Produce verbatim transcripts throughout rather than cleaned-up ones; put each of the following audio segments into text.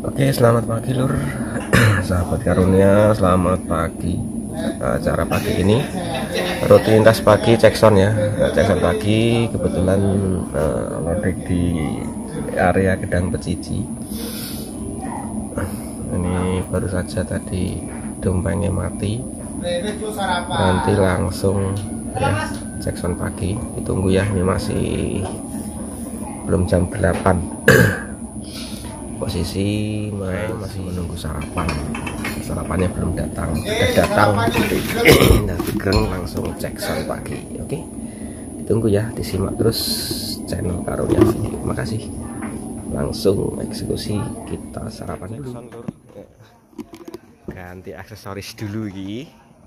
Oke, selamat pagi lur. Sahabat karunia, selamat pagi. Acara pagi ini rutinitas pagi cekson ya. Nah, cekson pagi kebetulan uh, loading di area Gedang Pecici. Ini baru saja tadi dompengnya mati. Nanti langsung ya cekson pagi. Ditunggu ya, ini masih belum jam delapan. Posisi masih menunggu sarapan, sarapannya belum datang, sudah datang. Nanti geng langsung cekson pagi. Oke, ditunggu ya, disimak terus channel Karunia Video. Makasih. Langsung eksekusi kita sarapannya dulu. Ganti aksesoris dulu iki.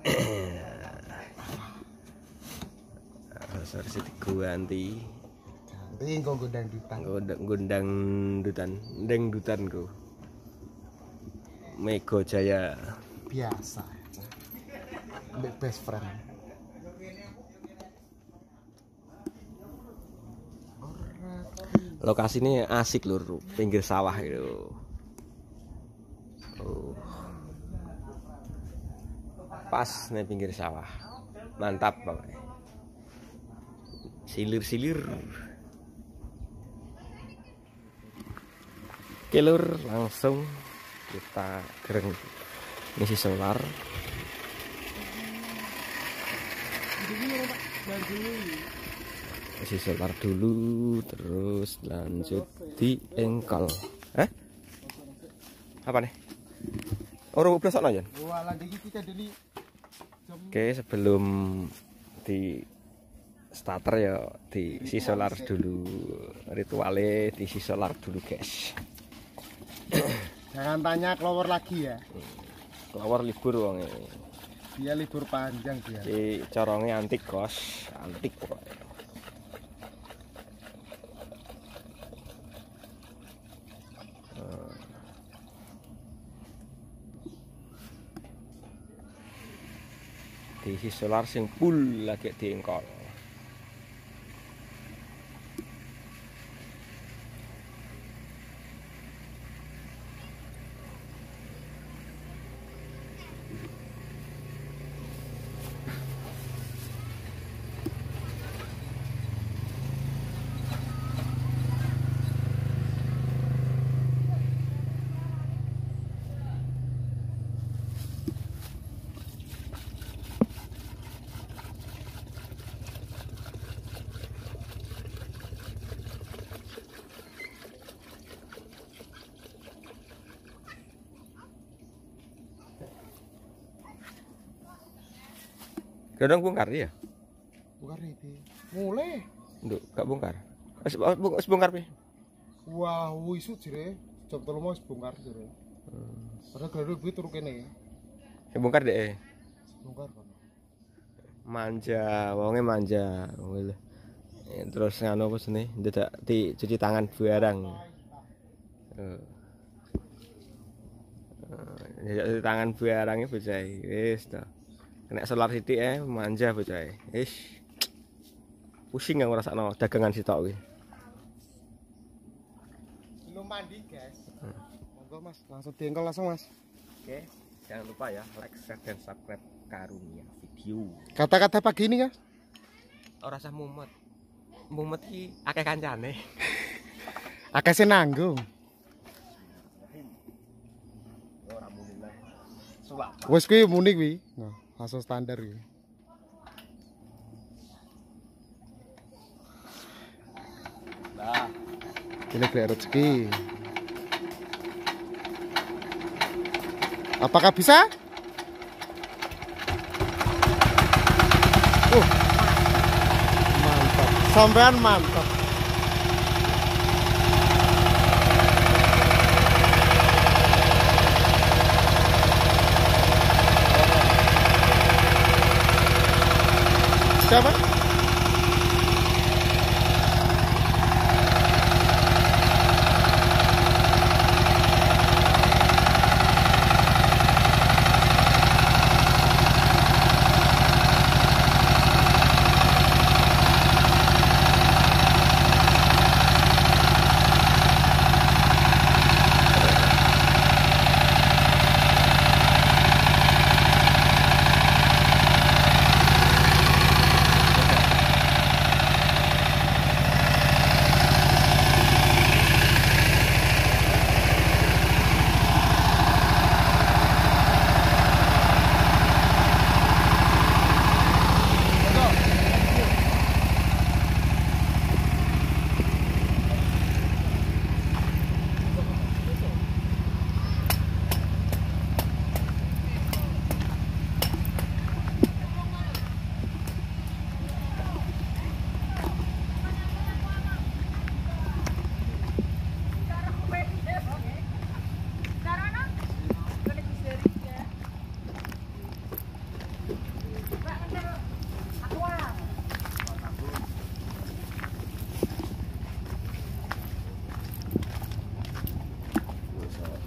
Aksesoris diganti. Ini kok gondang dutan. Gondang dutan, deng dutanku. Mego Jaya. Biasa. Best friend. Lokasi ini asik lur, pinggir sawah gitu. Oh. Pas nih pinggir sawah. Mantap banget. Silir-silir. Oke lur, langsung kita gereng ngisi solar. Ngisi solar dulu, terus lanjut di engkol. Eh? Apa nih? Orang belas aja. Oke, sebelum di starter ya diisi solar dulu, ritualnya diisi solar dulu guys. Jangan tanya keluar lagi ya. Keluar libur wong ini. Dia libur panjang dia. Di corongnya antik kos, antik pokoknya. Hmm. Diisi solar sing full lagi diengkol. Kadang bongkar ya? Bongkar itu. Mulai. Nduk, gak bongkar. Wis wis bongkar pi. Wah, isu jere. Jam telu mau wis bongkar jere. Hmm. Padahal gado kuwi turu kene. Ya bongkar deh. Bongkar kan. Manja, wonge manja. Wong terus ngono apa sene? Ndak dicuci tangan barang. Heeh. Ya cuci tangan barangnya bocah wis to. Kena solar sithik eh manja bocah. Wis. Pusing yang ngrasakno dagangan sitok kuwi. Belum mandi, guys. Hmm. Monggo Mas, langsung diengkol langsung, Mas. Oke, jangan lupa ya like, share dan subscribe Karunia Video. Kata-kata pagi ini, Mas. Ora usah mumet. Mumet iki akeh kancane. Akeh sing nanggung. Ora muni lah. Suwak. Wes kuwi muni kuwi. Nah, langsung standar kuwi. Nah, ini kayak rezeki. Apakah bisa? Uh, mantap. Sampean mantap. Siapa?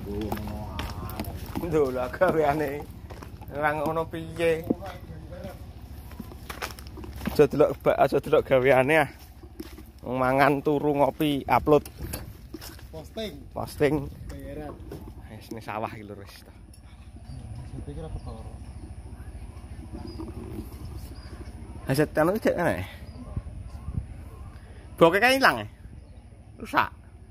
Lho lah gaweane ora ngono piye. Aja delok aja delok gaweane ah. Wong mangan turu ngopi upload Posting. posting. Bayaran. Wis ning sawah iki lho wis. Saya pikir apa tau. Aset anu cek ana. Boke kan ilang. Rusak.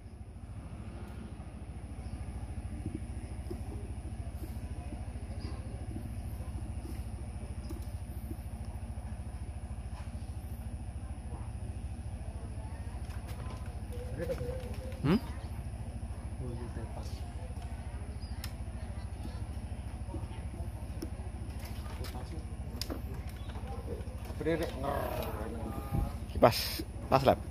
Hmm? Pas, pas lab.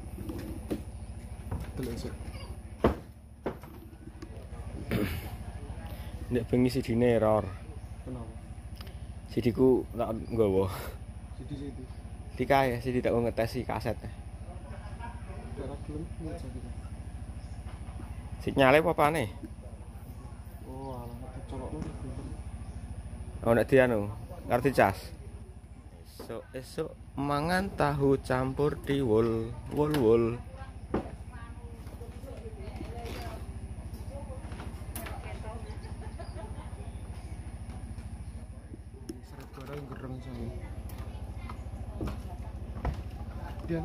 Nek bengi sidine error. Kenapa? Sidiku tak nggawa. Sidi-sidi. Dikae sidi tak ngetesi kaset. Ora gelem ngecek. Sinyale apa-apane? Oh, alah dicolokno gelem. Oh nek dianu, ngerti cas. Esuk-esuk mangan tahu campur diwul, wul-wul. Seret barang gereng saya. Dia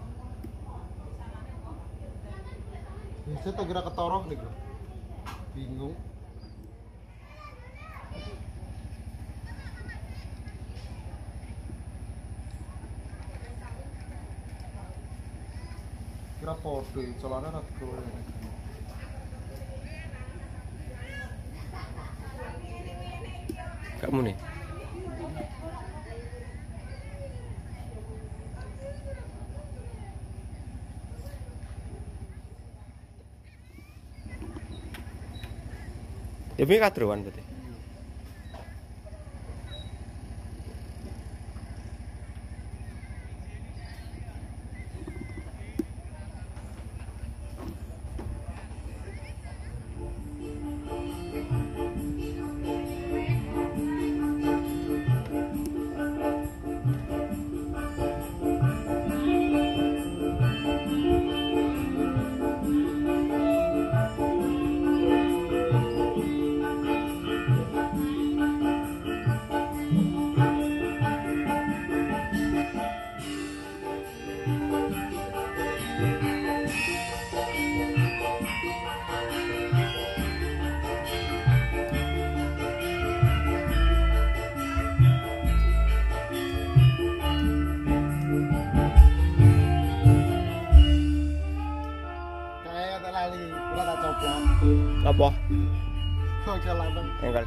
Biasa tak kira ketorok nih bro. Bingung. Kira podo, celana rat kowe. Kamu nih. Ya piye kadroan berarti? Apa? Oke lanang. Enggal.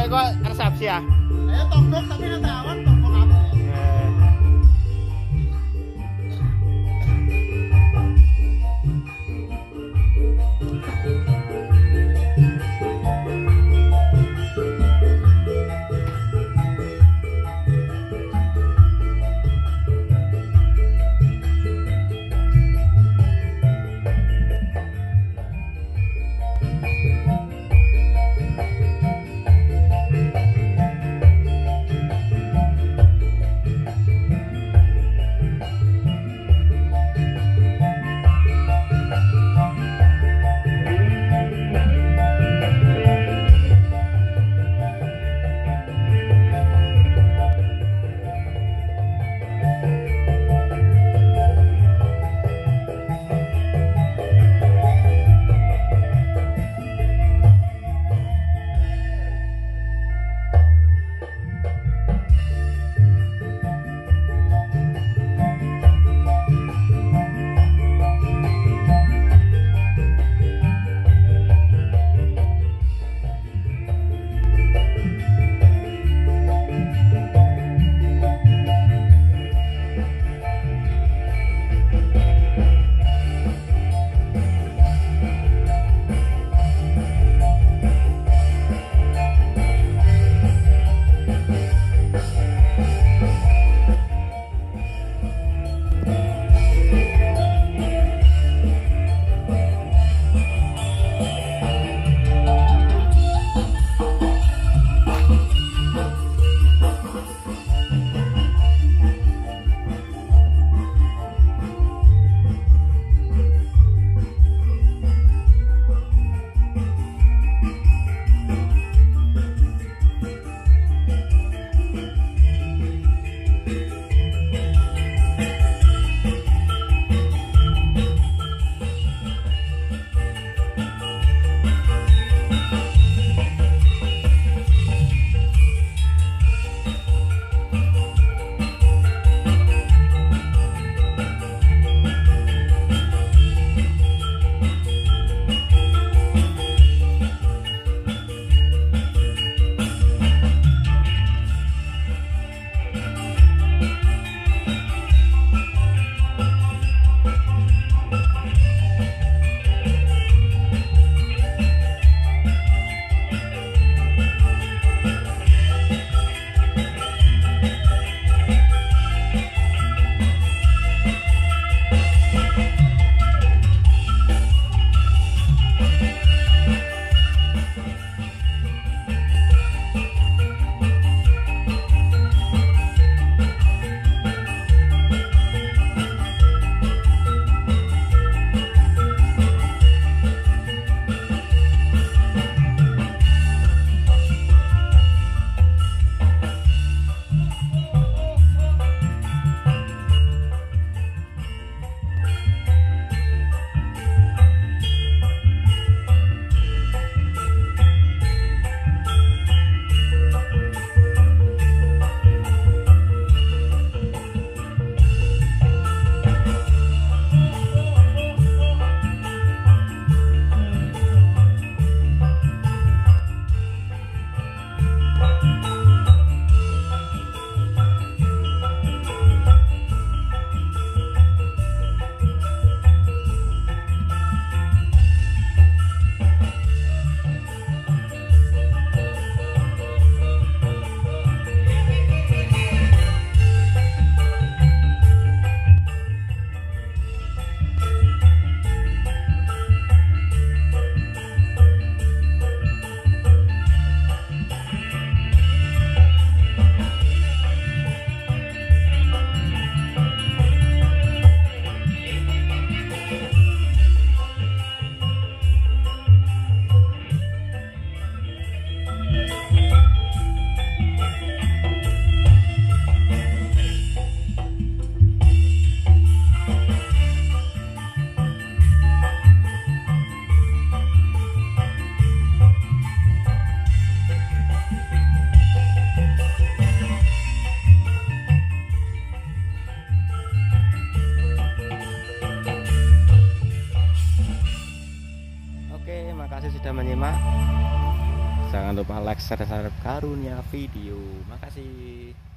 kok resepsi ya? Eh tonggok tapi nanti awan tonggok apa? Eh. sudah menyimak. Jangan lupa like, share, subscribe Karunia Video. Makasih.